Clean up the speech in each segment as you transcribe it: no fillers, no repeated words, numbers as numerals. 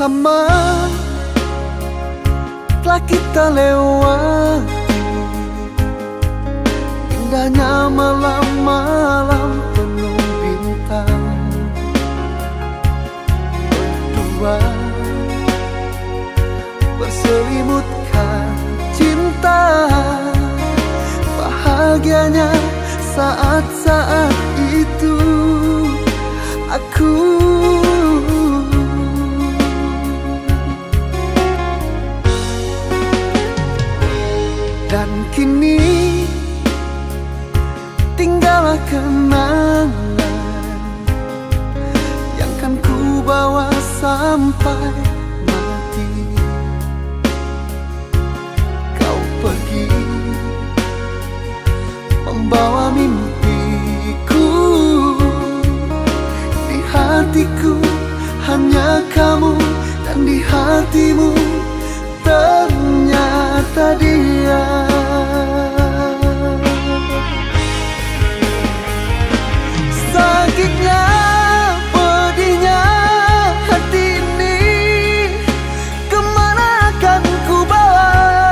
bersama telah kita lewati indahnya malam-malam penuh bintang. Berdua berselimutkan cinta, bahagianya saat-saat itu aku. Dan kini tinggallah kenangan yang kan ku bawa sampai mati. Kau pergi membawa mimpiku, di hatiku hanya kamu, dan di hatimu ternyata dia. Sakitnya, pedihnya hati ini, kemana akan ku bawa?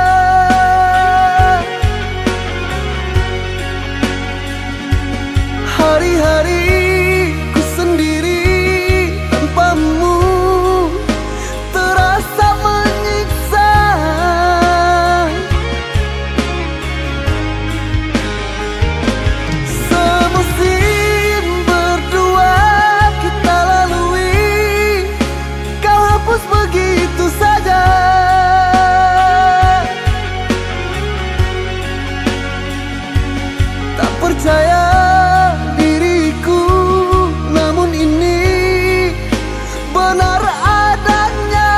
Hari-hari ku sendiri tanpamu terasa menyiksa. Semusim berdua kita lalui, kau hapus begitu saja. Tak percaya diriku, namun ini benar adanya.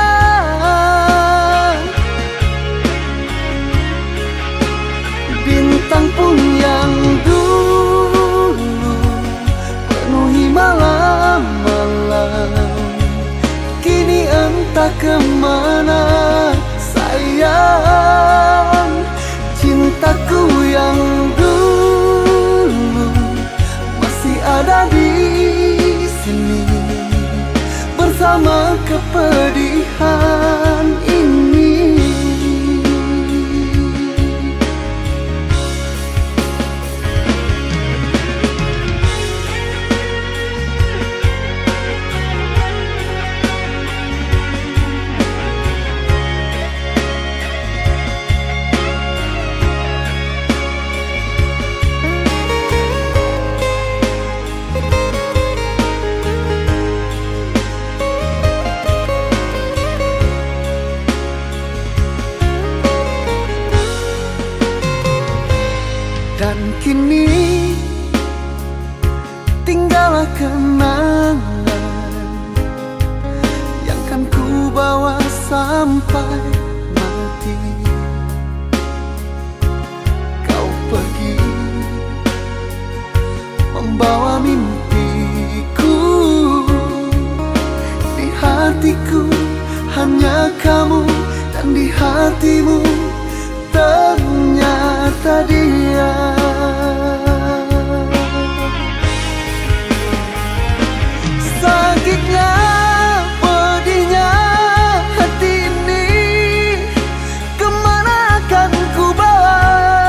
Bintang pun yang dulu penuhi malam-malam, kini entah kemana sayang. Cintaku yang dulu masih ada di sini bersama kepedihan ini. Dan kini tinggallah kenangan yang kan ku bawa sampai mati. Kau pergi membawa mimpiku, di hatiku hanya kamu, dan di hatimu ternyata dia. Sakitnya, pedihnya hati ini, kemana akan ku bawa?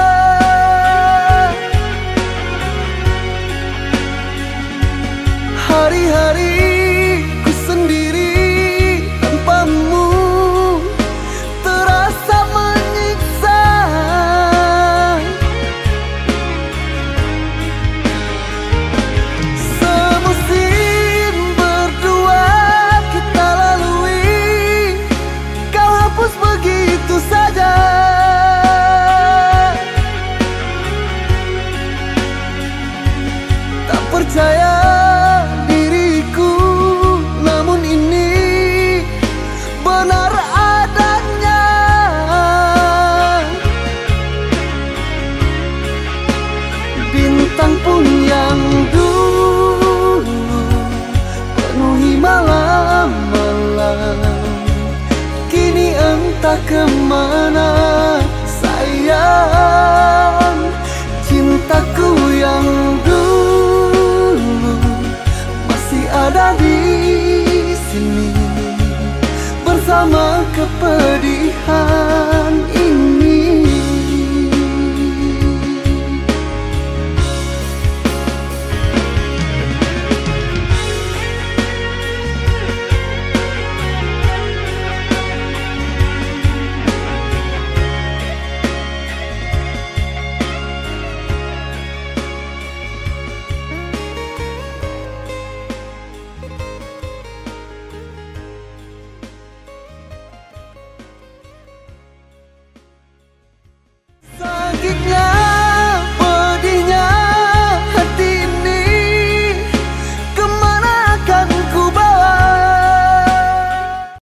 Hari-hari ku sendiri tanpamu terasa menyiksa. Semusim berdua kita lalui, kau hapus begitu saja. Tak percaya diriku, namun ini benar adanya. Bintang pun yang dulu penuhi malam-malam, kini entah kemana sayang. Cintaku yang dulu masih ada di sini bersama kepedihan.